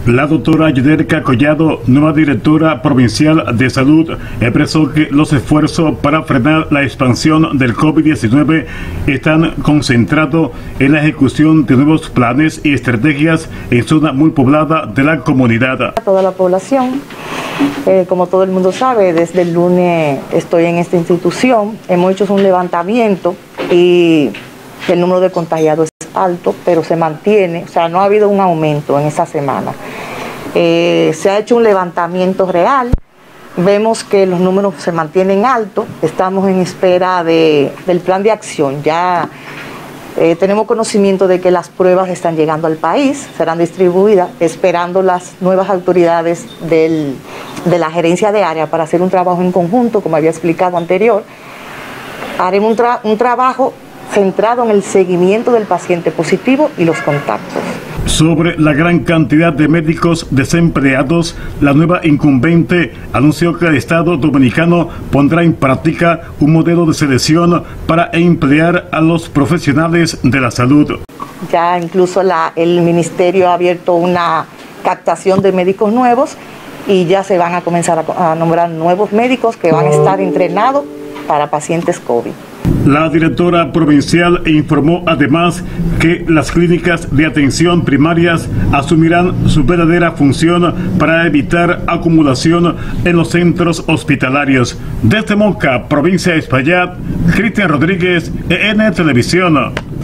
La doctora Yudelka Collado, nueva directora provincial de salud, expresó que los esfuerzos para frenar la expansión del COVID-19 están concentrados en la ejecución de nuevos planes y estrategias en zona muy poblada de la comunidad. Toda la población, como todo el mundo sabe, desde el lunes estoy en esta institución, hemos hecho un levantamiento y el número de contagiados es alto, pero se mantiene, o sea, no ha habido un aumento en esta semana. Se ha hecho un levantamiento real, vemos que los números se mantienen altos, estamos en espera del plan de acción. Ya tenemos conocimiento de que las pruebas están llegando al país, serán distribuidas, esperando las nuevas autoridades de la gerencia de área para hacer un trabajo en conjunto, como había explicado anterior. Haremos un trabajo centrado en el seguimiento del paciente positivo y los contactos. Sobre la gran cantidad de médicos desempleados, la nueva incumbente anunció que el Estado dominicano pondrá en práctica un modelo de selección para emplear a los profesionales de la salud. Ya incluso el ministerio ha abierto una captación de médicos nuevos y ya se van a comenzar a nombrar nuevos médicos que van a estar entrenados para pacientes COVID. La directora provincial informó además que las clínicas de atención primarias asumirán su verdadera función para evitar acumulación en los centros hospitalarios. Desde Moca, provincia de Espaillat, Cristian Rodríguez, EN Televisión.